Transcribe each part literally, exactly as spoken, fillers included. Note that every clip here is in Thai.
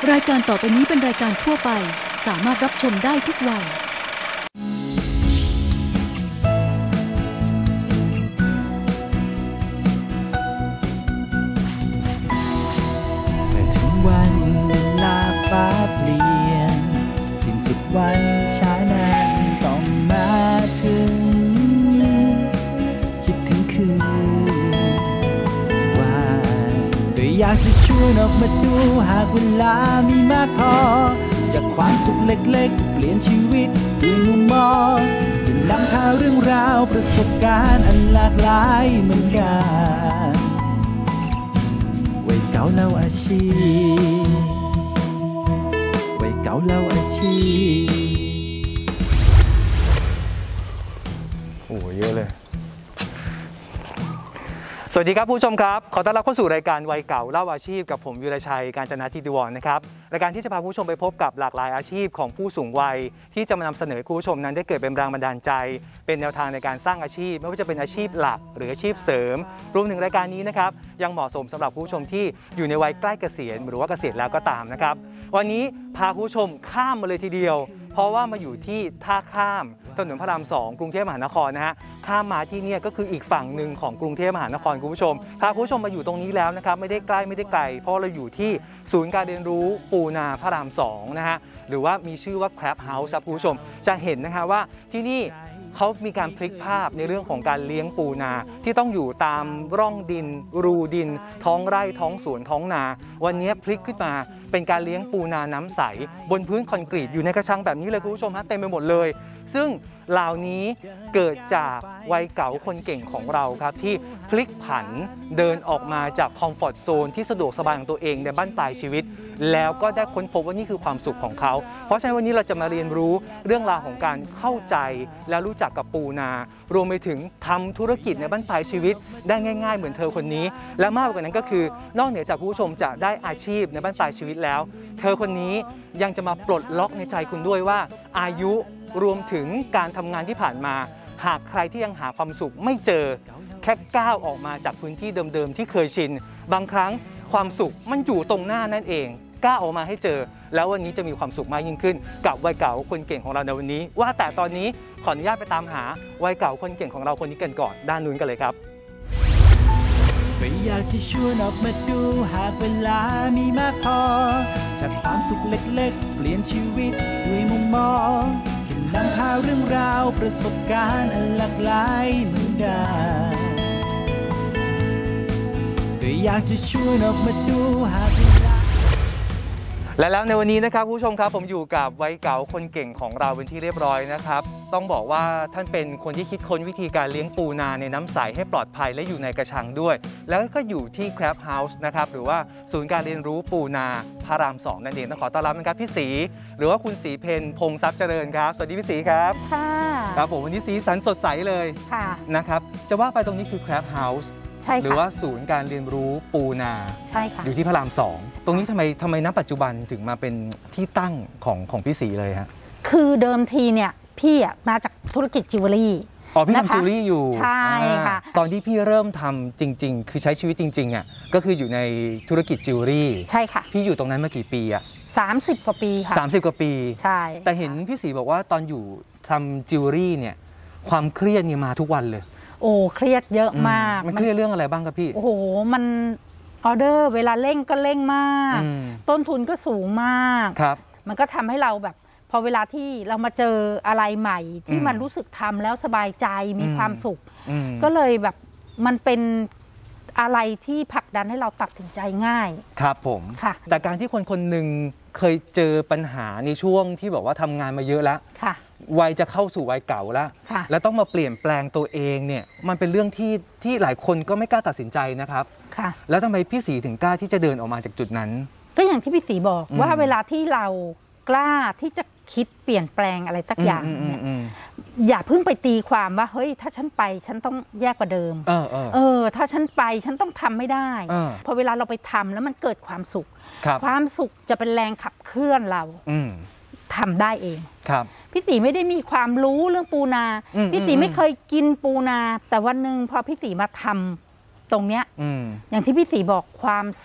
รายการต่อไปนี้เป็นรายการทั่วไปสามารถรับชมได้ทุกวัยเมื่อถึงวันเวลาฟ้าเปลี่ยนสิ้นสุดวันช้านานต้องมาถึงคิดถึงคืนว่าก็อยากจะชวนออกมาดูหากเวลามีมากพอจากความสุขเล็กๆเปลี่ยนชีวิตด้วยมุมมองจะนำพาเรื่องราวประสบการณ์อันหลากหลายเหมือนกันวัยเก่าเล่าอาชีพวัยเก่าเล่าอาชีพโอ้เยอะเลยสวัสดีครับผู้ชมครับขอต้อนรับเข้าสู่รายการวัยเก่าเล่าอาชีพกับผมวีรชัยกาญจนาธิติวรนะครับรายการที่จะพาผู้ชมไปพบกับหลากหลายอาชีพของผู้สูงวัยที่จะมานำเสนอผู้ชมนั้นได้เกิดเป็นแรงบันดาลใจเป็นแนวทางในการสร้างอาชีพไม่ว่าจะเป็นอาชีพหลักหรืออาชีพเสริมรวมถึงรายการนี้นะครับยังเหมาะสมสำหรับผู้ชมที่อยู่ในวัยใกล้เกษียณหรือว่าเกษียณแล้วก็ตามนะครับวันนี้พาผู้ชมข้ามมาเลยทีเดียวเพราะว่ามาอยู่ที่ท่าข้ามถนนพระรามสองกรุงเทพมหานครนะฮะข้ามมาที่นี่ก็คืออีกฝั่งหนึ่งของกรุงเทพมหานครคุณผู้ชมพาคุณผู้ชมมาอยู่ตรงนี้แล้วนะครับไม่ได้ใกล้ไม่ได้ไกลเพราะเราอยู่ที่ศูนย์การเรียนรู้ปูนาพระรามสองนะฮะหรือว่ามีชื่อว่า Crab House ครับคุณผู้ชมจะเห็นนะคะว่าที่นี่เขามีการพลิกภาพในเรื่องของการเลี้ยงปูนาที่ต้องอยู่ตามร่องดินรูดินท้องไร่ท้องสวนท้องนาวันนี้พลิกขึ้นมาเป็นการเลี้ยงปูนาน้ำใสบนพื้นคอนกรีตอยู่ในกระชังแบบนี้เลยคุณผู้ชมฮะเต็มไปหมดเลยซึ่งเหล่านี้เกิดจากวัยเก่าคนเก่งของเราครับที่พลิกผันเดินออกมาจากคอมฟอร์ตโซนที่สะดวกสบายของตัวเองในบ้านปลายชีวิตแล้วก็ได้ค้นพบว่านี่คือความสุขของเขาเพราะฉะนั้นวันนี้เราจะมาเรียนรู้เรื่องราวของการเข้าใจและรู้จักกับปูนารวมไปถึงทำธุรกิจในบ้านปลายชีวิตได้ง่ายๆเหมือนเธอคนนี้และมากกว่านั้นก็คือนอกเหนือจากผู้ชมจะได้อาชีพในบ้านปลายชีวิตแล้วเธอคนนี้ยังจะมาปลดล็อกในใจคุณด้วยว่าอายุรวมถึงการทำงานที่ผ่านมาหากใครที่ยังหาความสุขไม่เจอแค่ก้าวออกมาจากพื้นที่เดิมๆที่เคยชินบางครั้งความสุขมันอยู่ตรงหน้านั่นเองก้าวออกมาให้เจอแล้ววันนี้จะมีความสุขมากยิ่งขึ้นกับวัยเก่าคนเก่งของเราในวันนี้ว่าแต่ตอนนี้ขออนุญาตไปตามหาวัยเก่าคนเก่งของเราคนนี้กันก่อนด้านนู้นกันเลยครับก็อยากจะชวนออกมาดูหากเวลามีมากพอจากความสุขเล็กๆเปลี่ยนชีวิตด้วยมุมมองจะนำพาเรื่องราวประสบการณ์อันหลากหลายเหมือนกันก็อยากจะชวนออกมาดูหากเวลาและแล้วในวันนี้นะครับผู้ชมครับผมอยู่กับวัยเก่าคนเก่งของเราเป็นที่เรียบร้อยนะครับต้องบอกว่าท่านเป็นคนที่คิดค้นวิธีการเลี้ยงปูนาในน้ำใสให้ปลอดภัยและอยู่ในกระชังด้วยแล้วก็อยู่ที่ Crab House นะครับหรือว่าศูนย์การเรียนรู้ปูนาพระรามสองนั่นเองต้องขอต้อนรับนะครับพี่ศรีหรือว่าคุณศรีเพญพงษ์ทรัพย์เจริญครับสวัสดีพี่ศรีครับค่ะครับผมวันนี้สีสันสดใสเลยค่ะนะครับจะว่าไปตรงนี้คือ Crab Houseหรือว่าศูนย์การเรียนรู้ปูนาใช่ค่ะอยู่ที่พระรามสองตรงนี้ทำไมทำไมณปัจจุบันถึงมาเป็นที่ตั้งของของพี่ศรีเลยฮะคือเดิมทีเนี่ยพี่อ่ะมาจากธุรกิจจิวเวลรี่อ๋อพี่ทำจิวเวลรี่อยู่ใช่ค่ะตอนที่พี่เริ่มทำจริงๆคือใช้ชีวิตจริงๆอ่ะก็คืออยู่ในธุรกิจจิวเวลรี่ใช่ค่ะพี่อยู่ตรงนั้นมากี่ปีอ่ะสามสิบกว่าปีค่ะสามสิบกว่าปีใช่แต่เห็นพี่ศรีบอกว่าตอนอยู่ทำจิวเวลรี่เนี่ยความเครียดเนี่ยมาทุกวันเลยโอ้เครียดเยอะมากมันเครียดเรื่องอะไรบ้างครับพี่โอ้โหมันออเดอร์เวลาเร่งก็เร่งมากต้นทุนก็สูงมากครับมันก็ทำให้เราแบบพอเวลาที่เรามาเจออะไรใหม่ที่มันรู้สึกทำแล้วสบายใจมีความสุขก็เลยแบบมันเป็นอะไรที่ผลักดันให้เราตัดสินใจง่ายครับผมค่ะแต่การที่คนคนหนึ่งเคยเจอปัญหาในช่วงที่บอกว่าทำงานมาเยอะแล้วค่ะวัยจะเข้าสู่วัยเก่าแล้วแล้วต้องมาเปลี่ยนแปลงตัวเองเนี่ยมันเป็นเรื่องที่ที่หลายคนก็ไม่กล้าตัดสินใจนะครับค่ะแล้วทำไมพี่ศรีถึงกล้าที่จะเดินออกมาจากจุดนั้นก็อย่างที่พี่ศรีบอกว่าเวลาที่เรากล้าที่จะคิดเปลี่ยนแปลงอะไรสักอย่างเนี่ยอย่าเพิ่งไปตีความว่าเฮ้ยถ้าฉันไปฉันต้องแย่กว่าเดิมเออเออเออถ้าฉันไปฉันต้องทำไม่ได้พอเวลาเราไปทำแล้วมันเกิดความสุขความสุขจะเป็นแรงขับเคลื่อนเราทำได้เองครับพี่ศรีไม่ได้มีความรู้เรื่องปูนาพี่ศรีไม่เคยกินปูนาแต่วันหนึ่งพอพี่ศรีมาทำตรงเนี้ยอย่างที่พี่ศรีบอกความสุข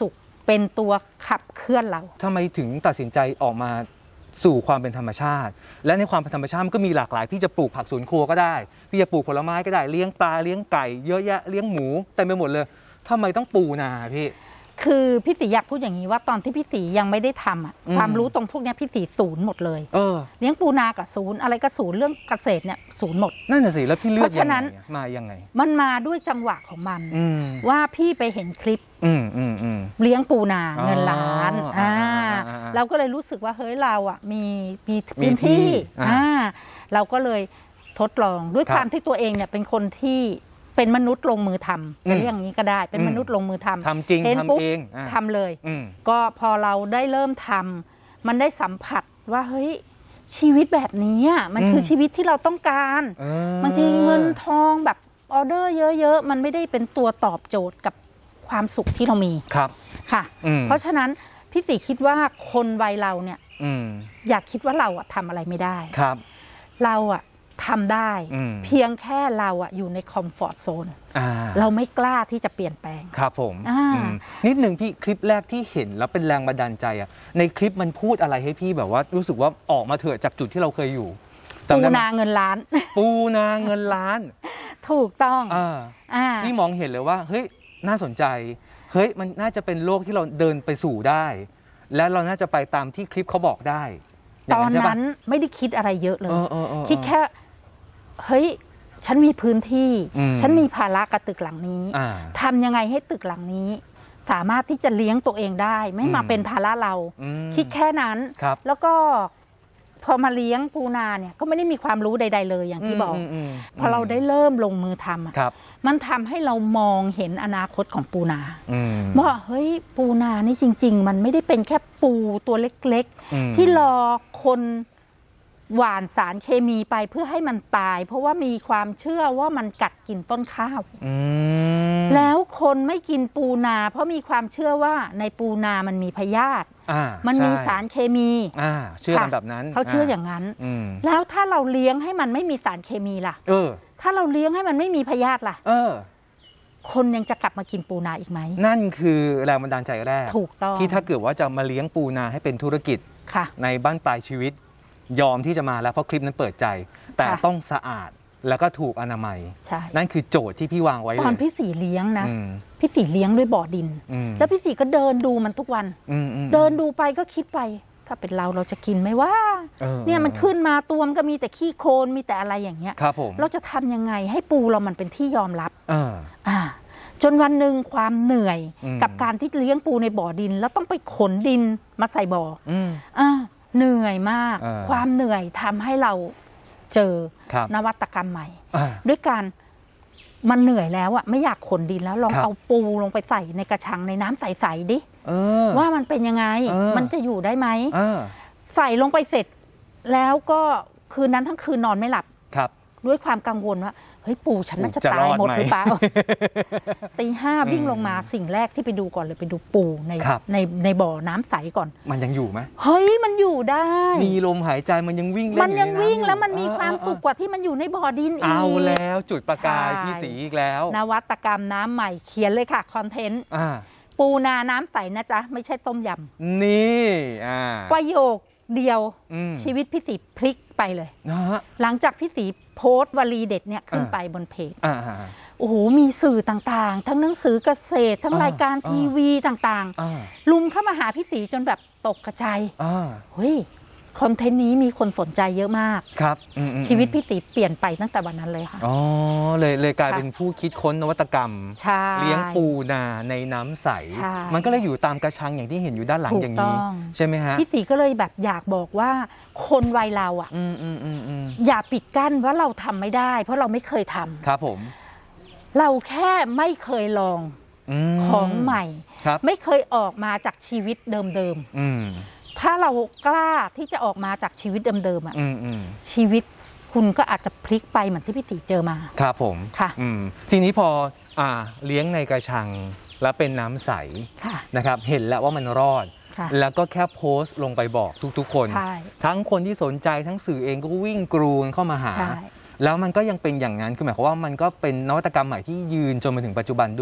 เป็นตัวขับเคลื่อนเราทำไมถึงตัดสินใจออกมาสู่ความเป็นธรรมชาติและในความเป็นธรรมชาติมันก็มีหลากหลายพี่จะปลูกผักสวนครัวก็ได้พี่จะปลูกผลไม้ก็ได้เลี้ยงปลาเลี้ยงไก่เยอะแยะเลี้ยงหมูเต็มไปหมดเลยทำไมต้องปูนาพี่คือพี่ศรีอยากพูดอย่างนี้ว่าตอนที่พี่ศรียังไม่ได้ทำอ่ะความรู้ตรงพวกนี้พี่ศรีศูนย์หมดเลยเออเลี้ยงปูนากับศูนย์อะไรก็ศูนย์เรื่องเกษตรเนี่ยศูนย์หมดนั่นน่ะสิแล้วพี่เลือกยังไงมายังไงมันมาด้วยจังหวะของมันว่าพี่ไปเห็นคลิปเลี้ยงปูนาเงินล้านอ่าเราก็เลยรู้สึกว่าเฮ้ยเราอ่ะมีมีพื้นที่อ่าเราก็เลยทดลองด้วยความที่ตัวเองเนี่ยเป็นคนที่เป็นมนุษย์ลงมือทำจะเรียกอย่างนี้ก็ได้เป็นมนุษย์ลงมือทำทำจริงทำเองทำเลยก็พอเราได้เริ่มทำมันได้สัมผัสว่าเฮ้ยชีวิตแบบนี้มันคือชีวิตที่เราต้องการบางทีเงินทองแบบออเดอร์เยอะๆมันไม่ได้เป็นตัวตอบโจทย์กับความสุขที่เรามีครับค่ะเพราะฉะนั้นพี่ศรีคิดว่าคนวัยเราเนี่ยอยากคิดว่าเราอะทำอะไรไม่ได้ครับเราอะทำได้เพียงแค่เราอะอยู่ในคอมฟอร์ทโซนเราไม่กล้าที่จะเปลี่ยนแปลงครับผมนิดหนึ่งพี่คลิปแรกที่เห็นแล้วเป็นแรงบันดาลใจอะในคลิปมันพูดอะไรให้พี่แบบว่ารู้สึกว่าออกมาเถอะจากจุดที่เราเคยอยู่ปูนาเงินล้านปูนาเงินล้านถูกต้องพี่มองเห็นเลยว่าเฮ้ยน่าสนใจเฮ้ยมันน่าจะเป็นโลกที่เราเดินไปสู่ได้และเราน่าจะไปตามที่คลิปเขาบอกได้ตอนนั้นไม่ได้คิดอะไรเยอะเลยคิดแค่เฮ้ยฉันมีพื้นที่ฉันมีภาระกับตึกหลังนี้ทำยังไงให้ตึกหลังนี้ สามารถที่จะเลี้ยงตัวเองได้ไม่มาเป็นภาระเราคิดแค่นั้นแล้วก็พอมาเลี้ยงปูนาเนี่ยก็ไม่ได้มีความรู้ใดๆเลยอย่างที่บอกพอเราได้เริ่มลงมือทำมันทำให้เรามองเห็นอนาคตของปูนาว่าเฮ้ยปูนานี่จริงๆมันไม่ได้เป็นแค่ปูตัวเล็กๆที่รอคนหว่านสารเคมีไปเพื่อให้มันตายเพราะว่ามีความเชื่อว่ามันกัดกินต้นข้าวแล้วคนไม่กินปูนาเพราะมีความเชื่อว่าในปูนามันมีพยาธิมันมีสารเคมีเชื่อกันแบบนั้นเขาเชื่ออย่างนั้นแล้วถ้าเราเลี้ยงให้มันไม่มีสารเคมีล่ะเออถ้าเราเลี้ยงให้มันไม่มีพยาธิล่ะเออคนยังจะกลับมากินปูนาอีกไหมนั่นคือแรงบันดาลใจแรกถูกต้องที่ถ้าเกิดว่าจะมาเลี้ยงปูนาให้เป็นธุรกิจในบ้านปลายชีวิตยอมที่จะมาแล้วเพราะคลิปนั้นเปิดใจแต่ต้องสะอาดแล้วก็ถูกอนามัยนั่นคือโจทย์ที่พี่วางไว้เลยตอนพี่ศรีเลี้ยงนะพี่ศรีเลี้ยงด้วยบ่อดินแล้วพี่ศรีก็เดินดูมันทุกวันเดินดูไปก็คิดไปถ้าเป็นเราเราจะกินไหมว่าเนี่ยมันขึ้นมาตัวมันก็มีแต่ขี้โคลนมีแต่อะไรอย่างเงี้ยเราจะทำยังไงให้ปูเรามันเป็นที่ยอมรับอ่าจนวันหนึ่งความเหนื่อยกับการที่เลี้ยงปูในบ่อดินแล้วต้องไปขนดินมาใส่บ่ออ่าเหนื่อยมากความเหนื่อยทำให้เราเจอนวัตกรรมใหม่ด้วยการมันเหนื่อยแล้วอ่ะไม่อยากขนดินแล้วลองเอาปูลงไปใส่ในกระชังในน้ำใสๆดิว่ามันเป็นยังไงมันจะอยู่ได้ไหมใส่ลงไปเสร็จแล้วก็คืนนั้นทั้งคืนนอนไม่หลับด้วยความกังวลว่าเฮ้ยปูฉันน่าจะตายหมดหรือเปล่าตีห้าวิ่งลงมาสิ่งแรกที่ไปดูก่อนเลยไปดูปูในในในบ่อน้ำใสก่อนมันยังอยู่ไหมเฮ้ยมันอยู่ได้มีลมหายใจมันยังวิ่งมันยังวิ่งแล้วมันมีความสุขกว่าที่มันอยู่ในบ่อดินอีกเอาแล้วจุดประกายพี่ศรีอีกแล้วนวัตกรรมน้ำใหม่เขียนเลยค่ะคอนเทนต์ปูนาน้ำใสนะจ๊ะไม่ใช่ต้มยำนี่ประโยคเดียวชีวิตพี่ศรีพลิกไปเลยหลังจากพี่ศรีโพสต์วลีเด็ดเนี่ยขึ้นไปบนเพจโอ้โหมีสื่อต่างๆทั้งหนังสือเกษตรทั้งรายการทีวีต่างๆลุมเข้ามาหาพี่ศรีจนแบบตกกระจายเฮ้ยคอนเทนต์นี้มีคนสนใจเยอะมากครับชีวิตพี่ศรีเปลี่ยนไปตั้งแต่วันนั้นเลยค่ะอ๋อเลยเลยกลายเป็นผู้คิดค้นนวัตกรรมเลี้ยงปูนาในน้ำใสมันก็เลยอยู่ตามกระชังอย่างที่เห็นอยู่ด้านหลังอย่างนี้ใช่ไหมฮะพี่ศรีก็เลยแบบอยากบอกว่าคนวัยเราอ่ะอย่าปิดกั้นว่าเราทำไม่ได้เพราะเราไม่เคยทำครับผมเราแค่ไม่เคยลองของใหม่ไม่เคยออกมาจากชีวิตเดิมๆถ้าเรากล้าที่จะออกมาจากชีวิตเดิมๆอ่ะชีวิตคุณก็อาจจะพลิกไปเหมือนที่พี่ศรีเจอมาครับผมค่ะทีนี้พออ่าเลี้ยงในกระชังแล้วเป็นน้ำใสนะครับเห็นแล้วว่ามันรอดแล้วก็แค่โพสต์ลงไปบอกทุกๆคนทั้งคนที่สนใจทั้งสื่อเองก็วิ่งกรูนเข้ามาหาแล้วมันก็ยังเป็นอย่างนั้นคือหมายความว่ามันก็เป็นนวัตกรรมใหม่ที่ยืนจนมาถึงปัจจุบันด้วย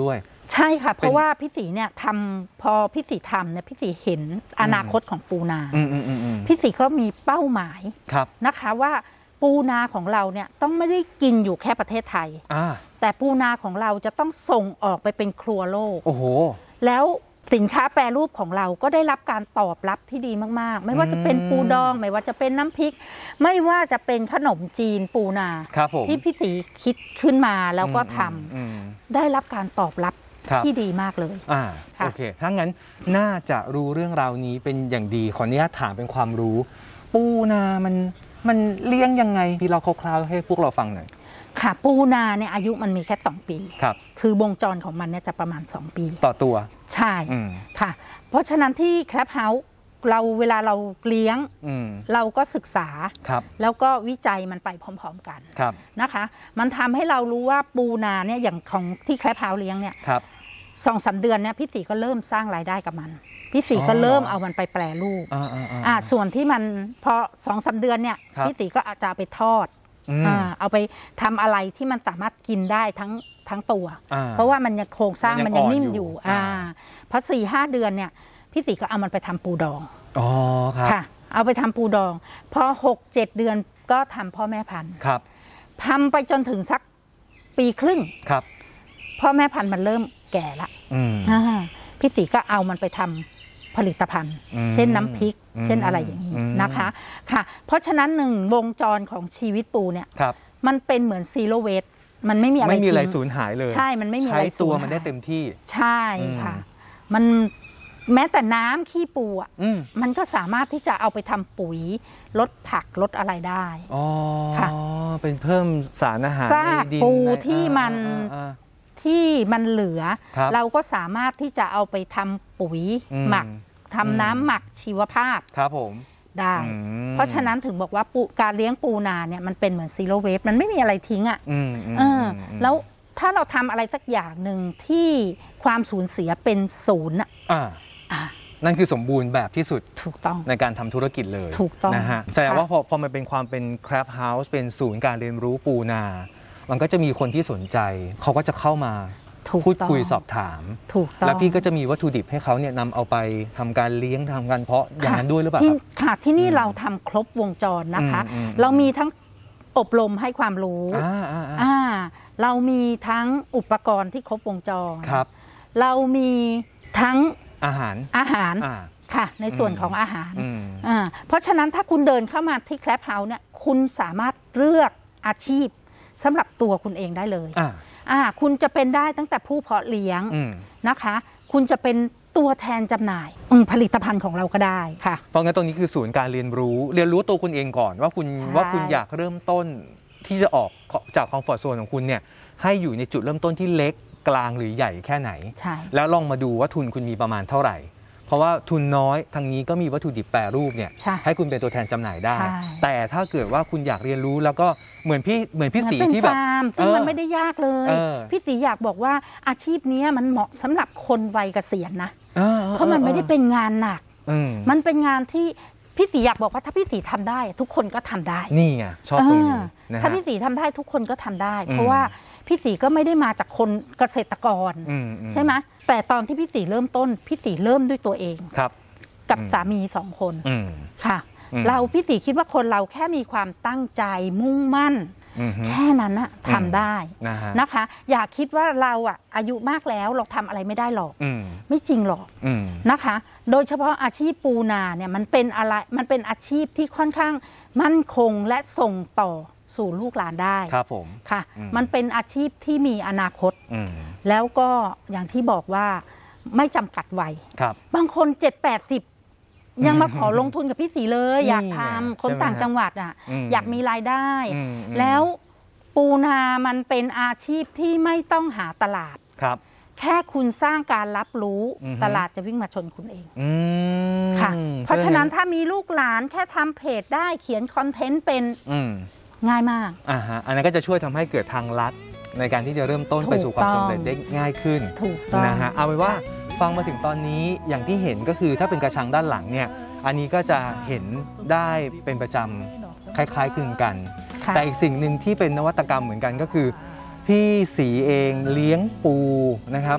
ใช่ค่ะเพราะว่าพี่ศรีเนี่ยทำพอพี่ศรีทำเนี่ยพี่ศรีเห็นอนาคตของปูนาพี่ศรีก็มีเป้าหมายนะคะว่าปูนาของเราเนี่ยต้องไม่ได้กินอยู่แค่ประเทศไทยแต่ปูนาของเราจะต้องส่งออกไปเป็นครัวโลกโอ้โหแล้วสินค้าแปรรูปของเราก็ได้รับการตอบรับที่ดีมากๆไม่ว่าจะเป็นปูดองไม่ว่าจะเป็นน้ำพริกไม่ว่าจะเป็นขนมจีนปูนาที่พี่ศรีคิดขึ้นมาแล้วก็ทำได้รับการตอบรับที่ดีมากเลยอ่าโอเคถ้างั้นน่าจะรู้เรื่องราวนี้เป็นอย่างดีขออนุญาตถามเป็นความรู้ปูนามันมันเลี้ยงยังไงที่เราคร่าวๆให้พวกเราฟังหน่อยค่ะปูนาเนี่ยอายุมันมีแค่สองปีครับคือวงจรของมันเนี่ยจะประมาณสองปีต่อตัวใช่ค่ะเพราะฉะนั้นที่แคลปเฮาส์เราเวลาเราเลี้ยงเราก็ศึกษาแล้วก็วิจัยมันไปพร้อมๆกันนะคะมันทำให้เรารู้ว่าปูนาเนี่ยอย่างของที่แคลปเฮาส์เลี้ยงเนี่ยสองสามเดือนเนี่ยพี่ศรีก็เริ่มสร้างรายได้กับมันพี่ศรีก็เริ่มเอามันไปแปรรูปอ่าส่วนที่มันพอสองสามเดือนเนี่ยพี่ศรีก็อาจจะไปทอดเอาไปทำอะไรที่มันสามารถกินได้ทั้งทั้งตัวเพราะว่ามันยังโครงสร้างมันยังนิ่มอยู่อ่าพอสี่ห้าเดือนเนี่ยพี่ศรีก็เอามันไปทำปูดองอ๋อค่ะเอาไปทำปูดองพอหกเจ็ดเดือนก็ทำพ่อแม่พันธุ์ครับทำไปจนถึงสักปีครึ่งครับพ่อแม่พันธุ์มันเริ่มแก่ละพี่ศรีก็เอามันไปทำผลิตภัณฑ์เช่นน้ำพริกเช่นอะไรอย่างนี้นะคะค่ะเพราะฉะนั้นหนึ่งวงจรของชีวิตปูเนี่ยมันเป็นเหมือนซีโร่เวสมันไม่มีอะไรไม่มีอะไรสูญหายเลยใช่มันไม่มีอะไรใช้ตัวมันได้เต็มที่ใช่ค่ะมันแม้แต่น้ำขี้ปูอ่ะมันก็สามารถที่จะเอาไปทำปุ๋ยลดผักลดอะไรได้อ๋อค่ะเป็นเพิ่มสารอาหารซากปูที่มันที่มันเหลือเราก็สามารถที่จะเอาไปทำปุ๋ยหมักทำน้ำหมักชีวภาพครับผมได้เพราะฉะนั้นถึงบอกว่าการเลี้ยงปูนาเนี่ยมันเป็นเหมือนซีโร่เวสมันไม่มีอะไรทิ้งอ่ะแล้วถ้าเราทำอะไรสักอย่างหนึ่งที่ความสูญเสียเป็นศูนย์อ่ะนั่นคือสมบูรณ์แบบที่สุดถูกต้องในการทำธุรกิจเลยถูกต้องนะฮะแสดงว่าพอพอมันเป็นความเป็นแครปเฮาส์เป็นศูนย์การเรียนรู้ปูนามันก็จะมีคนที่สนใจเขาก็จะเข้ามาพูดคุยสอบถามถูกต้องแล้วพี่ก็จะมีวัตถุดิบให้เขาเนี่ยนำเอาไปทำการเลี้ยงทำการเพาะอย่างนั้นด้วยหรือเปล่าครับค่ะที่นี่เราทำครบวงจรนะคะเรามีทั้งอบรมให้ความรู้อ่าเรามีทั้งอุปกรณ์ที่ครบวงจรครับเรามีทั้งอาหารอาหารค่ะในส่วนของอาหารอ่าเพราะฉะนั้นถ้าคุณเดินเข้ามาที่แคลปเฮาส์เนี่ยคุณสามารถเลือกอาชีพสำหรับตัวคุณเองได้เลยอ่าคุณจะเป็นได้ตั้งแต่ผู้เพาะเลี้ยงนะคะคุณจะเป็นตัวแทนจำหน่ายผลิตภัณฑ์ของเราก็ได้ค่ะเพราะงั้นตรงนี้คือศูนย์การเรียนรู้เรียนรู้ตัวคุณเองก่อนว่าคุณว่าคุณอยากเริ่มต้นที่จะออกจากคอมฟอร์ตโซนของคุณเนี่ยให้อยู่ในจุดเริ่มต้นที่เล็กกลางหรือใหญ่แค่ไหนแล้วลองมาดูว่าทุนคุณมีประมาณเท่าไหร่เพราะว่าทุนน้อยทางนี้ก็มีวัตถุดิบแปรรูปเนี่ย ใ, ให้คุณเป็นตัวแทนจำหน่ายได้แต่ถ้าเกิดว่าคุณอยากเรียนรู้แล้วก็เหมือนพี่เหมือนพี่สีที่แบบซึ่งมันไม่ได้ยากเลยพี่สีอยากบอกว่าอาชีพนี้มันเหมาะสำหรับคนวัยเกษียณนะเพราะมันไม่ได้เป็นงานหนักมันเป็นงานที่พี่สีอยากบอกว่าถ้าพี่สีทำได้ทุกคนก็ทำได้นี่ไงชอบตรงนี้ถ้าพี่สีทำได้ทุกคนก็ทำได้เพราะว่าพี่สีก็ไม่ได้มาจากคนเกษตรกรใช่ไหมแต่ตอนที่พี่สีเริ่มต้นพี่สีเริ่มด้วยตัวเองกับสามีสองคนค่ะเราพี่สีคิดว่าคนเราแค่มีความตั้งใจมุ่งมั่นแค่นั้นนะทำได้นะคะอย่าคิดว่าเราอะอายุมากแล้วเราทำอะไรไม่ได้หรอกไม่จริงหรอกนะคะโดยเฉพาะอาชีพปูนาเนี่ยมันเป็นอะไรมันเป็นอาชีพที่ค่อนข้างมั่นคงและส่งต่อสู่ลูกหลานได้ครับผมค่ะมันเป็นอาชีพที่มีอนาคตแล้วก็อย่างที่บอกว่าไม่จำกัดวัยบางคนเจ็ดแปดสิบยังมาขอลงทุนกับพี่สีเลยอยากทำคนต่างจังหวัดอ่ะอยากมีรายได้แล้วปูนามันเป็นอาชีพที่ไม่ต้องหาตลาดครับแค่คุณสร้างการรับรู้ตลาดจะวิ่งมาชนคุณเองค่ะเพราะฉะนั้นถ้ามีลูกหลานแค่ทำเพจได้เขียนคอนเทนต์เป็นง่ายมากอ่าฮะอันนั้นก็จะช่วยทำให้เกิดทางลัดในการที่จะเริ่มต้นไปสู่ความสำเร็จได้ง่ายขึ้นนะฮะเอาไว้ว่าฟังมาถึงตอนนี้อย่างที่เห็นก็คือถ้าเป็นกระชังด้านหลังเนี่ยอันนี้ก็จะเห็นได้เป็นประจำคล้ายๆคลึงกันแต่อีกสิ่งหนึ่งที่เป็นนวัตกรรมเหมือนกันก็คือพี่สีเองเลี้ยงปูนะครับ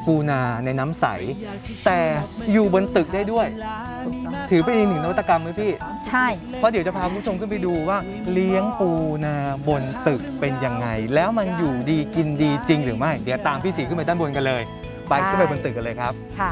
ปูนาในน้ำใสแต่อยู่บนตึกได้ด้วยถือเป็นอีกหนึ่งนวัตกรรมไหมพี่ใช่เพราะเดี๋ยวจะพาคุณผู้ชมขึ้นไปดูว่าเลี้ยงปูนาบนตึกเป็นยังไงแล้วมันอยู่ดีกินดีจริงหรือไม่เดี๋ยวตามพี่ศรีขึ้นไปด้านบนกันเลยไปขึ้นไปบนตึกกันเลยครับค่ะ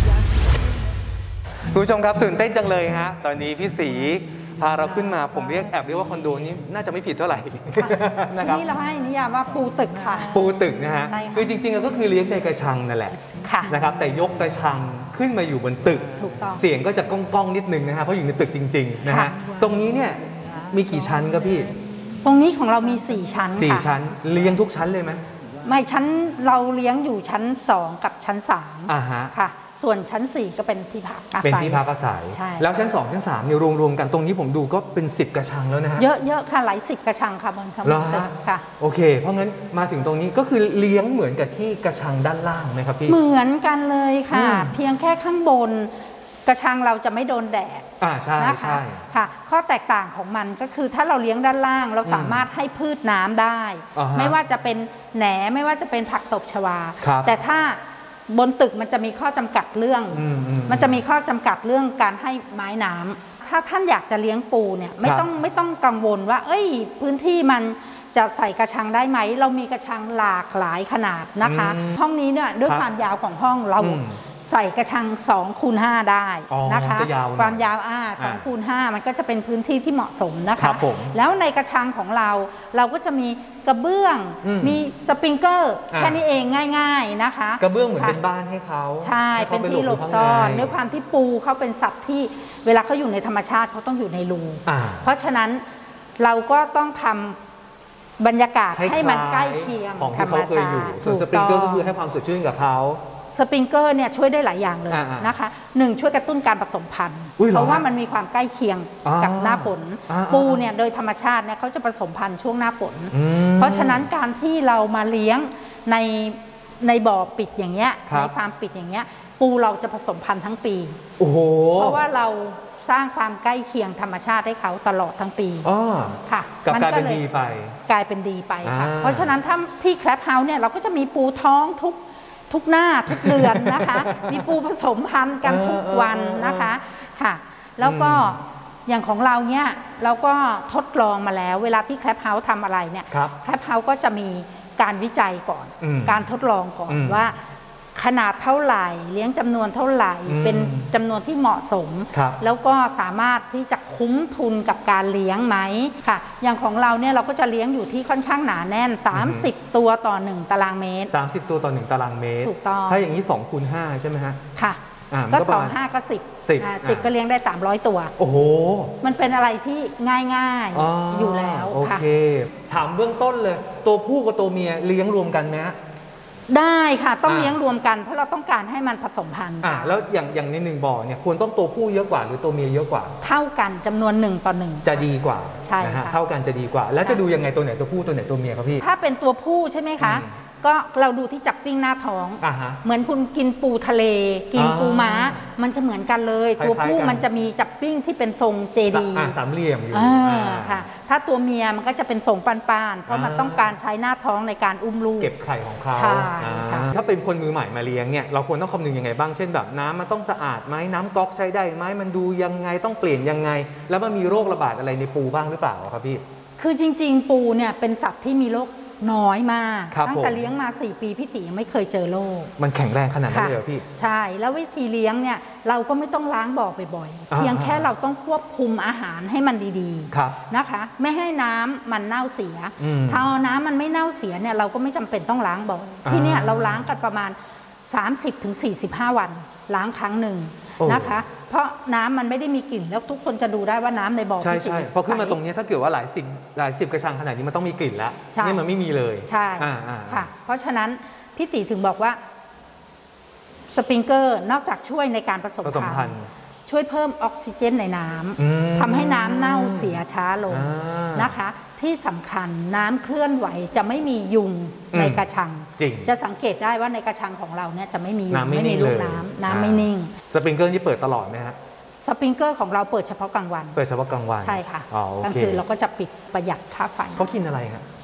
คุณผู้ชมครับตื่นเต้นจังเลยฮะตอนนี้พี่ศรีพาเราขึ้นมาผมเรียกแอบเรียกว่าคอนโดนี้น่าจะไม่ผิดเท่าไหร่นะครับที่นี่เราให้นิยามว่าปูตึกค่ะปูตึกนะฮะคือจริงๆก็คือเลี้ยงในกระชังนั่นแหละนะครับแต่ยกกระชังขึ้นมาอยู่บนตึกเสียงก็จะก้องๆนิดนึงนะฮะเพราะอยู่ในตึกจริงๆนะฮะตรงนี้เนี่ยมีกี่ชั้นครับพี่ตรงนี้ของเรามีสี่ชั้นสี่ชั้นเลี้ยงทุกชั้นเลยไหมไม่ชั้นเราเลี้ยงอยู่ชั้นสองกับชั้นสามอ่าฮะค่ะส่วนชั้นสี่ก็เป็นที่พักอาศัยเป็นที่พักอาศัยแล้วชั้นสองชั้นสามเนี่ยรวมๆกันตรงนี้ผมดูก็เป็นสิบกระชังแล้วนะฮะเยอะๆค่ะหลายสิบกระชังค่ะบนคำตึกค่ะโอเคเพราะงั้นมาถึงตรงนี้ก็คือเลี้ยงเหมือนกับที่กระชังด้านล่างไหมครับพี่เหมือนกันเลยค่ะเพียงแค่ข้างบนกระชังเราจะไม่โดนแดดอ่าใช่ใช่ค่ะข้อแตกต่างของมันก็คือถ้าเราเลี้ยงด้านล่างเราสามารถให้พืชน้ำได้ไม่ว่าจะเป็นแหนไม่ว่าจะเป็นผักตบชวาแต่ถ้าบนตึกมันจะมีข้อจำกัดเรื่องมันจะมีข้อจำกัดเรื่องการให้ไม้น้ำถ้าท่านอยากจะเลี้ยงปูเนี่ยไม่ต้องไม่ต้องกังวลว่าเอ้ยพื้นที่มันจะใส่กระชังได้ไหมเรามีกระชังหลากหลายขนาดนะคะห้องนี้เนี่ยด้วยความยาวของห้องเราใส่กระชังสองคูณห้าได้นะคะความยาวอ่าสองคูณห้ามันก็จะเป็นพื้นที่ที่เหมาะสมนะคะแล้วในกระชังของเราเราก็จะมีกระเบื้องมีสปริงเกอร์แค่นี้เองง่ายๆนะคะกระเบื้องเหมือนเป็นบ้านให้เขาใช่เป็นที่หลบซ่อนด้วยความที่ปูเขาเป็นสัตว์ที่เวลาเขาอยู่ในธรรมชาติเขาต้องอยู่ในรูเพราะฉะนั้นเราก็ต้องทำบรรยากาศให้มันใกล้เคียงของที่เขาเคยอยู่ส่วนสปริงเกอร์ก็คือให้ความสดชื่นกับเขาสปริงเกอร์เนี่ยช่วยได้หลายอย่างเลยนะคะหนึ่งช่วยกระตุ้นการผสมพันธุ์เพราะว่ามันมีความใกล้เคียงกับหน้าฝนปูเนี่ยโดยธรรมชาติเนี่ยเขาจะผสมพันธุ์ช่วงหน้าฝนเพราะฉะนั้นการที่เรามาเลี้ยงในในบ่อปิดอย่างเงี้ยในฟาร์มปิดอย่างเงี้ยปูเราจะผสมพันธุ์ทั้งปีโอ้โหเพราะว่าเราสร้างความใกล้เคียงธรรมชาติให้เขาตลอดทั้งปีค่ะกลายเป็นดีไปกลายเป็นดีไปค่ะเพราะฉะนั้นถ้าที่แคลปเฮาส์เนี่ยเราก็จะมีปูท้องทุกทุกหน้าทุกเดือนนะคะมีปูผสมพันธุ์กันทุกวันนะคะค่ะแล้วก็อย่างของเราเนี่ยเราก็ทดลองมาแล้วเวลาที่แคลปเฮาส์ทำอะไรเนี่ยแคลปเฮาส์ก็จะมีการวิจัยก่อนการทดลองก่อนว่าขนาดเท่าไหร่เลี้ยงจำนวนเท่าไหร่เป็นจำนวนที่เหมาะสมแล้วก็สามารถที่จะคุ้มทุนกับการเลี้ยงไหมค่ะอย่างของเราเนี่ยเราก็จะเลี้ยงอยู่ที่ค่อนข้างหนาแน่นสามสิบตัวต่อหนึ่งตารางเมตรสามสิบตัวต่อหนึ่งตารางเมตรถูกต้องถ้าอย่างนี้สองคูณห้าใช่ไหมฮะค่ะก็สองห้าก็สิบสิบก็เลี้ยงได้สามร้อยตัวโอ้โหมันเป็นอะไรที่ง่ายๆอยู่แล้วโอเคถามเบื้องต้นเลยตัวผู้กับตัวเมียเลี้ยงรวมกันไหมได้ค่ะต้องเลี้ยงรวมกันเพราะเราต้องการให้มันผสมพันธุ์อ่าแล้วอย่างอย่างในหนึ่งบ่อเนี่ยควรต้องตัวผู้เยอะกว่าหรือตัวเมียเยอะกว่าเท่ากันจำนวนหนึ่งต่อหนึ่งจะดีกว่าใช่ค่ะเท่ากันจะดีกว่าแล้วจะดูยังไงตัวไหนตัวผู้ตัวไหนตัวเมียครับพี่ถ้าเป็นตัวผู้ใช่ไหมคะก็เราดูที่จับปิ้งหน้าท้องเหมือนคุณกินปูทะเลกินปูม้ามันจะเหมือนกันเลยตัวผู้มันจะมีจับปิ้งที่เป็นทรงเจดีสามเหลี่ยมอยู่ค่ะถ้าตัวเมียมันก็จะเป็นทรงปานๆเพราะมันต้องการใช้หน้าท้องในการอุ้มลูกเก็บไข่ของเขาถ้าเป็นคนมือใหม่มาเลี้ยงเนี่ยเราควรต้องคำนึงยังไงบ้างเช่นแบบน้ำมันต้องสะอาดไหมน้ำก๊อกใช้ได้ไหมมันดูยังไงต้องเปลี่ยนยังไงแล้วมันมีโรคระบาดอะไรในปูบ้างหรือเปล่าครับพี่คือจริงๆปูเนี่ยเป็นสัตว์ที่มีโรคน้อยมากตั้งแต่เลี้ยงมาสี่ปีพี่ตียังไม่เคยเจอโรคมันแข็งแรงขนาดนั้นเลยเหรอพี่ใช่แล้ววิธีเลี้ยงเนี่ยเราก็ไม่ต้องล้างบ่อบ่อยๆเพียงแค่เราต้องควบคุมอาหารให้มันดีๆนะคะไม่ให้น้ำมันเน่าเสียถ้าน้ำมันไม่เน่าเสียเนี่ยเราก็ไม่จำเป็นต้องล้างบ่อยที่เนี่ยเราล้างกันประมาณ สามสิบถึงสี่สิบห้า วันล้างครั้งหนึ่งนะคะเพราะน้ำมันไม่ได้มีกลิ่นแล้วทุกคนจะดูได้ว่าน้ำในบ่อใช่ใช่พอขึ้นมาตรงนี้ถ้าเกิดว่าหลายสิบหลายสิบกระชังขนาดนี้มันต้องมีกลิ่นแล้วนี่มันไม่มีเลยใช่ค่ะเพราะฉะนั้นพี่ตีถึงบอกว่าสปริงเกอร์นอกจากช่วยในการผสมพันธุ์ช่วยเพิ่มออกซิเจนในน้ำทำให้น้ำเน่าเสียช้าลงนะคะที่สำคัญน้ำเคลื่อนไหวจะไม่มียุงในกระชังจะสังเกตได้ว่าในกระชังของเราเนี่ยจะไม่มียุงไม่มีลูกน้ำน้ำไม่นิ่งสปริงเกอร์ที่เปิดตลอดไหมฮะสปริงเกอร์ของเราเปิดเฉพาะกลางวันเปิดเฉพาะกลางวันใช่ค่ะกลางคืนเราก็จะปิดประหยัดค่าไฟเขากินอะไรครับ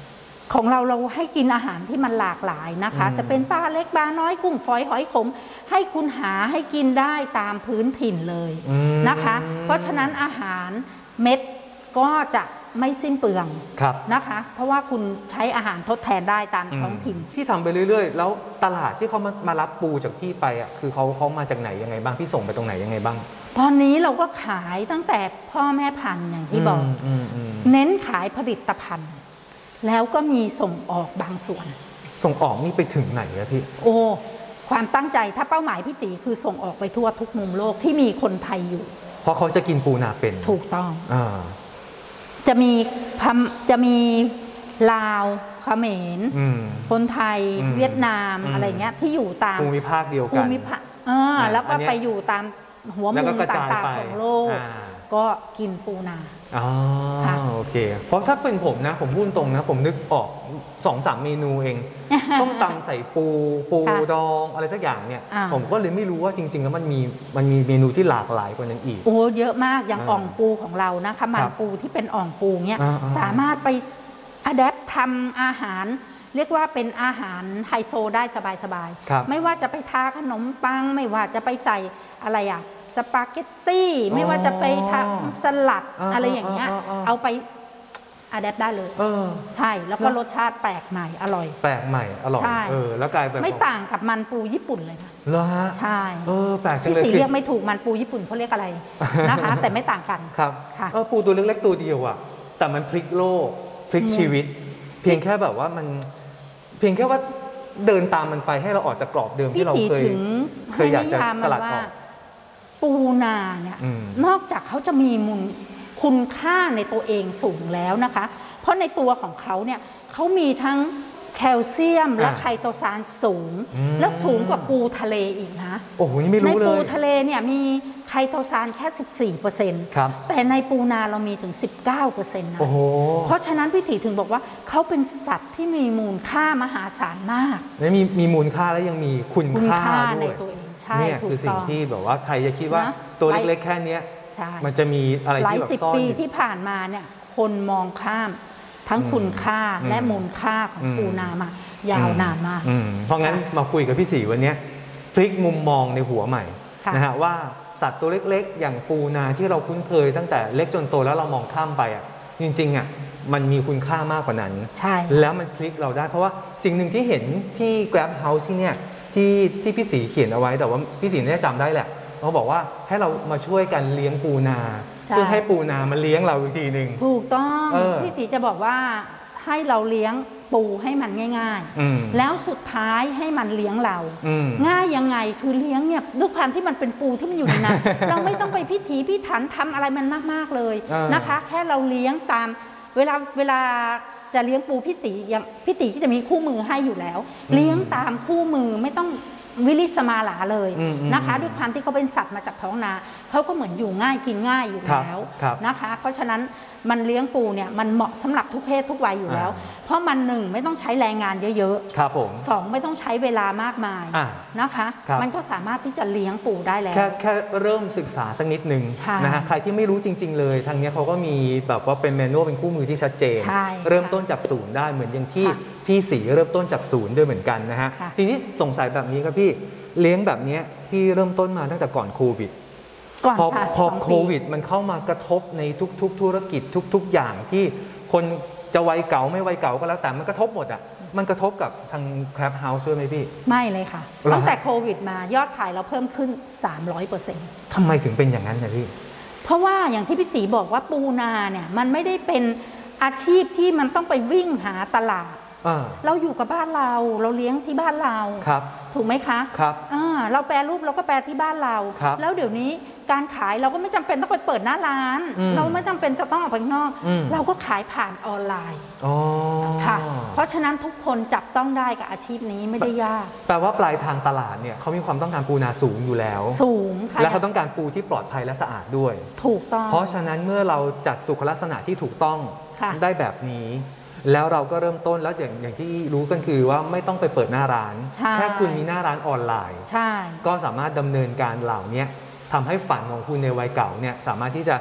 ของเราเราให้กินอาหารที่มันหลากหลายนะคะจะเป็นปลาเล็กปลาน้อยกุ้งฝอยหอยขมให้คุณหาให้กินได้ตามพื้นถิ่นเลยนะคะเพราะฉะนั้นอาหารเม็ดก็จะไม่สิ้นเปลืองนะคะเพราะว่าคุณใช้อาหารทดแทนได้ตามท้องถิ่นพี่ทำไปเรื่อยๆแล้วตลาดที่เขามามารับปูจากพี่ไปอ่ะคือเขาเขามาจากไหนยังไงบ้างพี่ส่งไปตรงไหนยังไงบ้างตอนนี้เราก็ขายตั้งแต่พ่อแม่พันธุ์อย่างที่บอกเน้นขายผลิตภัณฑ์แล้วก็มีส่งออกบางส่วนส่งออกนี่ไปถึงไหนอะพี่โอ้ความตั้งใจถ้าเป้าหมายพี่ตีคือส่งออกไปทั่วทุกมุมโลกที่มีคนไทยอยู่เพราะเขาจะกินปูนาเป็นถูกต้องอ่าจะมีจะมีลาวเขมรคนไทยเวียดนามอะไรเงี้ยที่อยู่ตามภูมิภาคเดียวกันภูมิภาคเออแล้วก็ไปอยู่ตามหัวมุมต่างๆของโลกก็กินปูนาอ๋อโอเคเพราะถ้าเป็นผมนะผมพูดตรงนะผมนึกออกสองสามเมนูเองต้มตำใส่ปูปูดองอะไรสักอย่างเนี่ยผมก็เลยไม่รู้ว่าจริงๆแล้วมันมีมันมีเมนูที่หลากหลายกว่านั้นอีกโอ้เยอะมากอย่างอ่องปูของเรานะคะมันปูที่เป็นอ่องปูเนี่ยสามารถไปอะแดปทำอาหารเรียกว่าเป็นอาหารไฮโซได้สบายๆไม่ว่าจะไปทาขนมปังไม่ว่าจะไปใส่อะไรอะสปาเกตตี้ไม่ว่าจะไปทำสลัดอะไรอย่างเงี้ยเอาไปอะแดปได้เลยใช่แล้วก็รสชาติแปลกใหม่อร่อยแปลกใหม่อร่อยเออแล้วกลายเป็นไม่ต่างกับมันปูญี่ปุ่นเลยนะเหรอฮะใช่เออแปลกจังเลยที่สีเรียกไม่ถูกมันปูญี่ปุ่นเขาเรียกอะไรนะคะแต่ไม่ต่างกันครับเออปูตัวเล็กๆตัวเดียวอ่ะแต่มันพลิกโลกพลิกชีวิตเพียงแค่แบบว่ามันเพียงแค่ว่าเดินตามมันไปให้เราออกจากกรอบเดิมที่เราเคยเคยอยากจะสลัดออกปูนาเนี่ยนอกจากเขาจะมีมูลคุณค่าในตัวเองสูงแล้วนะคะเพราะในตัวของเขาเนี่ยเขามีทั้งแคลเซียมและไคโตซานสูงแล้วสูงกว่าปูทะเลอีกนะโอ้โหนี่ไม่รู้เลยในปูทะเลเนี่ยมีไคโตซานแค่ สิบสี่เปอร์เซ็นต์ แต่ในปูนาเรามีถึง สิบเก้าเปอร์เซ็นต์ นะเพราะฉะนั้นพี่ถีถึงบอกว่าเขาเป็นสัตว์ที่มีมูลค่ามหาศาลมากและมีมีมูลค่าแล้วยังมีคุณค่าด้วยตัวเองนี่คือสิ่งที่แบบว่าใครจะคิดว่าตัวเล็กๆแค่นี้มันจะมีอะไรที่แบบซ่อนหลายสิบปีที่ผ่านมาเนี่ยคนมองข้ามทั้งคุณค่าและมูลค่าของปูนามายาวนานมากเพราะงั้นมาคุยกับพี่ศรีวันนี้พลิกมุมมองในหัวใหม่นะฮะว่าสัตว์ตัวเล็กๆอย่างปูนาที่เราคุ้นเคยตั้งแต่เล็กจนโตแล้วเรามองข้ามไปอ่ะจริงๆอ่ะมันมีคุณค่ามากกว่านั้นใช่แล้วมันพลิกเราได้เพราะว่าสิ่งหนึ่งที่เห็นที่ Grab House ที่เนี่ยที่ที่พี่ศรีเขียนเอาไว้แต่ว่าพี่ศรีเนี่ยจำได้แหละเขาบอกว่าให้เรามาช่วยกันเลี้ยงปูนาเพื่อให้ปูนามาเลี้ยงเราอีกทีหนึ่งถูกต้องพี่ศรีจะบอกว่าให้เราเลี้ยงปูให้มันง่ายๆแล้วสุดท้ายให้มันเลี้ยงเราง่ายยังไงคือเลี้ยงเนี่ยด้วยความที่มันเป็นปูที่มันอยู่ในน้ำเราไม่ต้องไปพิถีพิถันทำอะไรมันมากๆเลยนะคะแค่เราเลี้ยงตามเวลาเวลาจะเลี้ยงปูพี่ตีอย่างพี่ตีที่จะมีคู่มือให้อยู่แล้วเลี้ยงตามคู่มือไม่ต้องวิลิสมาหลาเลยนะคะด้วยความที่เขาเป็นสัตว์มาจากท้องนาเขาก็เหมือนอยู่ง่ายกินง่ายอยู่แล้วนะคะเพราะฉะนั้นมันเลี้ยงปูเนี่ยมันเหมาะสำหรับทุกเพศทุกวัยอยู่แล้วเพราะมันหนึ่งไม่ต้องใช้แรงงานเยอะๆครับผมสองไม่ต้องใช้เวลามากมายนะคะมันก็สามารถที่จะเลี้ยงปูได้แล้วแค่แค่เริ่มศึกษาสักนิดนึงนะฮะใครที่ไม่รู้จริงๆเลยทางนี้เขาก็มีแบบว่าเป็นแมนนวลเป็นคู่มือที่ชัดเจนเริ่มต้นจากศูนย์ได้เหมือนอย่างที่พี่ศรีเริ่มต้นจากศูนย์ด้วยเหมือนกันนะฮะทีนี้สงสัยแบบนี้ครับพี่เลี้ยงแบบนี้พี่เริ่มต้นมาตั้งแต่ก่อนโควิดพอพอโควิดมันเข้ามากระทบในทุกๆธุรกิจทุกๆอย่างที่คนจะวัยเก่าไม่วัยเก่าก็แล้วแต่มันกระทบหมดอ่ะมันกระทบกับทาง Grab House ด้วยไหมพี่ไม่เลยค่ะตั้งแต่โควิดมายอดขายเราเพิ่มขึ้น สามร้อยเปอร์เซ็นต์ทำไมถึงเป็นอย่างนั้นนะพี่เพราะว่าอย่างที่พี่ศรีบอกว่าปูนาเนี่ยมันไม่ได้เป็นอาชีพที่มันต้องไปวิ่งหาตลาดเราอยู่กับบ้านเราเราเลี้ยงที่บ้านเราถูกไหมคะครับเราแปรรูปเราก็แปรที่บ้านเราแล้วเดี๋ยวนี้การขายเราก็ไม่จำเป็นต้องไปเปิดหน้าร้านเราไม่จำเป็นจะต้องออกไปข้างนอกเราก็ขายผ่านออนไลน์ค่ะเพราะฉะนั้นทุกคนจับต้องได้กับอาชีพนี้ไม่ได้ยากแปลว่าปลายทางตลาดเนี่ยเขามีความต้องการปูนาสูงอยู่แล้วสูงค่ะและเขาต้องการปูที่ปลอดภัยและสะอาดด้วยถูกต้องเพราะฉะนั้นเมื่อเราจัดสุขลักษณะที่ถูกต้องได้แบบนี้แล้วเราก็เริ่มต้นแล้วอย่างอย่างที่รู้กันคือว่าไม่ต้องไปเปิดหน้าร้านแค่คุณมีหน้าร้านออนไลน์ใช่ก็สามารถดำเนินการเหล่านี้ทำให้ฝันของคุณในวัยเก่าเนี่ยสามารถที่จะ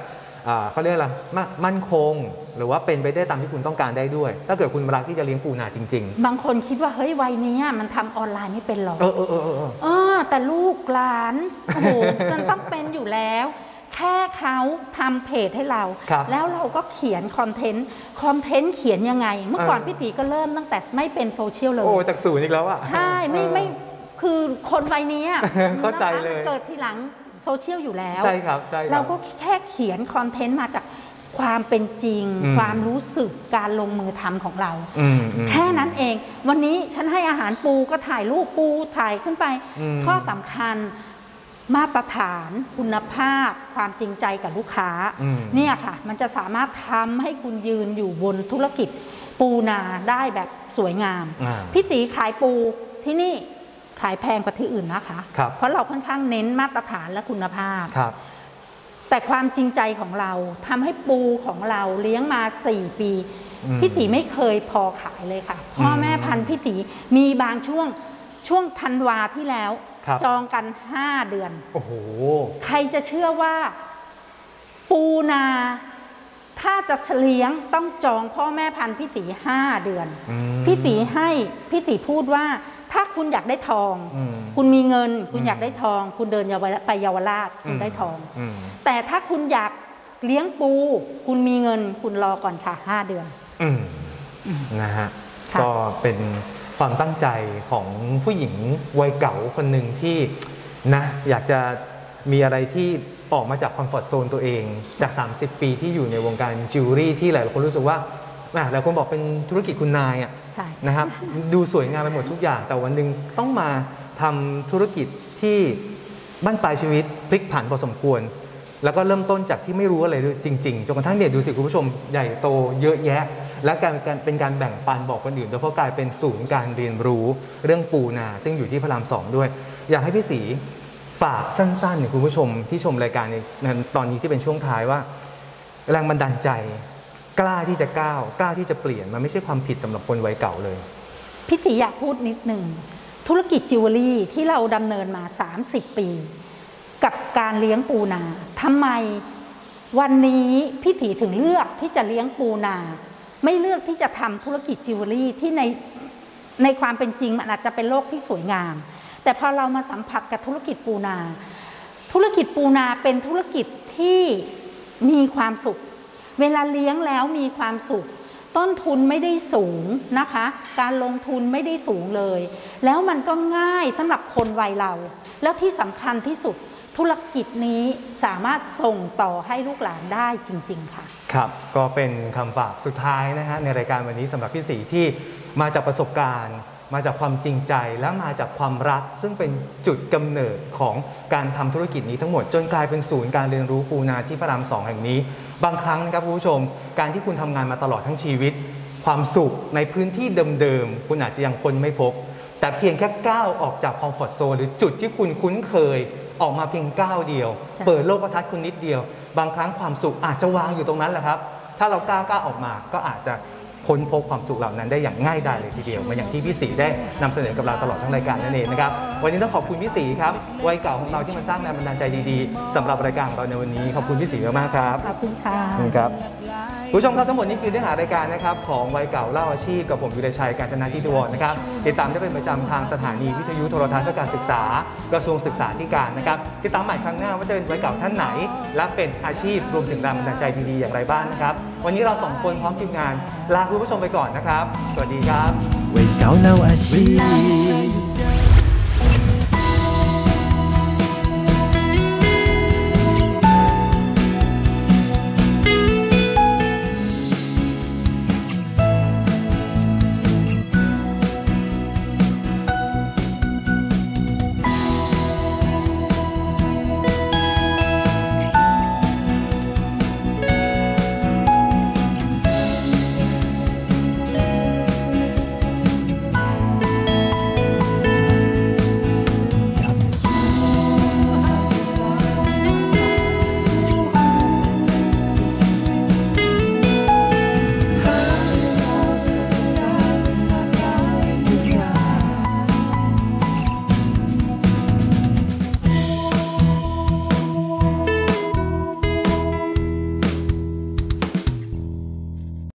เขาเรียกอะไรมั่นคงหรือว่าเป็นไปได้ตามที่คุณต้องการได้ด้วยถ้าเกิดคุณรักที่จะเลี้ยงปูนาจริงๆบางคนคิดว่าเฮ้ยวัยนี้มันทำออนไลน์ไม่เป็นหรอกเออเออเออเออแต่ลูกหลานโอ้โหมันต้องเป็นอยู่แล้วแค่เขาทำเพจให้เราแล้วเราก็เขียนคอนเทนต์คอนเทนต์เขียนยังไงเมื่อก่อนพี่ตีก็เริ่มตั้งแต่ไม่เป็นโซเชียลเลยโอ้จากศูนย์อีกแล้วอ่ะใช่ไม่ไม่คือคนวัยนี้เข้าใจเลยเกิดทีหลังโซเชียลอยู่แล้วใช่ครับใช่เราก็แค่เขียนคอนเทนต์มาจากความเป็นจริงความรู้สึกการลงมือทำของเราแค่นั้นเองวันนี้ฉันให้อาหารปูก็ถ่ายรูปปูถ่ายขึ้นไปข้อสำคัญมาตรฐานคุณภาพความจริงใจกับลูกค้าเนี่ยค่ะมันจะสามารถทำให้คุณยืนอยู่บนธุรกิจปูนาได้แบบสวยงามพี่ศรีขายปูที่นี่ขายแพงกว่าที่อื่นนะคะเพราะเราค่อนข้างเน้นมาตรฐานและคุณภาพแต่ความจริงใจของเราทำให้ปูของเราเลี้ยงมาสี่ปีพี่ศรีไม่เคยพอขายเลยค่ะพ่อแม่พันธุ์พี่ศรีมีบางช่วงช่วงธันวาที่แล้วจองกันห้าเดือนโอ้โหใครจะเชื่อว่าปูนาถ้าจะเลี้ยงต้องจองพ่อแม่พันธุ์พี่ศรีห้าเดือนพี่ศรีให้พี่ศรีพูดว่าถ้าคุณอยากได้ทองคุณมีเงินคุณอยากได้ทองคุณเดินไปเยาวราชคุณได้ทองแต่ถ้าคุณอยากเลี้ยงปูคุณมีเงินคุณรอก่อนค่ะห้าเดือนนะฮะก็เป็นความตั้งใจของผู้หญิงวัยเก่าคนหนึ่งที่นะอยากจะมีอะไรที่ออกมาจากคอมฟอร์ทโซนตัวเองจากสามสิบปีที่อยู่ในวงการจิวเวลรี่ที่หลายคนรู้สึกว่าหลายคนบอกเป็นธุรกิจคุณนายอ่ะนะครับดูสวยงามไปหมดทุกอย่างแต่วันหนึ่งต้องมาทำธุรกิจที่บั้นปลายชีวิตพลิกผันพอสมควรแล้วก็เริ่มต้นจากที่ไม่รู้อะไรเลยจริงๆจนกระทั่งเนี่ยดูสิคุณผู้ชมใหญ่โตเยอะแยะและการเป็นการแบ่งปันบอกคนอื่นโดยเพราะกลายเป็นศูนย์การเรียนรู้เรื่องปูนาซึ่งอยู่ที่พระรามสองด้วยอยากให้พี่ศรีฝากสั้นๆเนี่ยคุณผู้ชมที่ชมรายการในตอนนี้ที่เป็นช่วงท้ายว่าแรงบันดาลใจกล้าที่จะก้าวกล้าที่จะเปลี่ยนมันไม่ใช่ความผิดสำหรับคนวัยเก่าเลยพี่ศรีอยากพูดนิดหนึ่งธุรกิจจิวเวลรี่ที่เราดำเนินมาสามสิบปีกับการเลี้ยงปูนาทำไมวันนี้พี่ศรีถึงเลือกที่จะเลี้ยงปูนาไม่เลือกที่จะทำธุรกิจจิวเวลรี่ที่ในในความเป็นจริงมันอาจจะเป็นโลกที่สวยงามแต่พอเรามาสัมผัสกับธุรกิจปูนาธุรกิจปูนาเป็นธุรกิจที่มีความสุขเวลาเลี้ยงแล้วมีความสุขต้นทุนไม่ได้สูงนะคะการลงทุนไม่ได้สูงเลยแล้วมันก็ง่ายสำหรับคนวัยเราแล้วที่สำคัญที่สุดธุรกิจนี้สามารถส่งต่อให้ลูกหลานได้จริงๆค่ะครับก็เป็นคำฝากสุดท้ายนะฮะในรายการวันนี้สำหรับพี่ศรีที่มาจากประสบการณ์มาจากความจริงใจและมาจากความรักซึ่งเป็นจุดกำเนิดของการทำธุรกิจนี้ทั้งหมดจนกลายเป็นศูนย์การเรียนรู้ปูนาที่พระรามสองแห่งนี้บางครั้งนะครับคุณผู้ชมการที่คุณทำงานมาตลอดทั้งชีวิตความสุขในพื้นที่เดิมๆคุณอาจจะยังคนไม่พบแต่เพียงแค่ก้าวออกจากคอมฟอร์ทโซนหรือจุดที่คุณคุ้นเคยออกมาเพียงก้าวเดียวเปิดโลกทัศน์คุณนิดเดียวบางครั้งความสุขอาจจะวางอยู่ตรงนั้นแหละครับถ้าเราก้าวก้าวออกมาก็อาจจะค้นพบความสุขเหล่านั้นได้อย่างง่ายดายเลยทีเดียวมาอย่างที่พี่ศรีได้นำเสนอกับเราตลอดทั้งรายการนั่นเองนะครับวันนี้ต้องขอบคุณพี่ศรีครับวัยเก่าของเราที่มาสร้างแรงบันดาลใจดีๆสำหรับรายการของเราในวันนี้ขอบคุณพี่ศรีมากๆครับขอบคุณค่ะครับผู้ชมครับทั้งหมดนี้คือเนื้อหารายการนะครับของวัยเก่าเล่าอาชีพกับผมวิรชัยกาญจนาธิดวรนะครับติดตามได้เป็นประจำทางสถานีวิทยุโทรทัศน์เพื่อการศึกษากระทรวงศึกษาธิการนะครับติดตามใหม่ครั้งหน้าว่าจะเป็นวัยเก่าท่านไหนและเป็นอาชีพรวมถึงแรงบันดาลใจดีๆอย่างไรบ้างนะครับวันนี้เราสองคนพร้อมทีมงานลาคุณผู้ชมไปก่อนนะครับสวัสดีครับวัยเก่าเล่าอาชีพ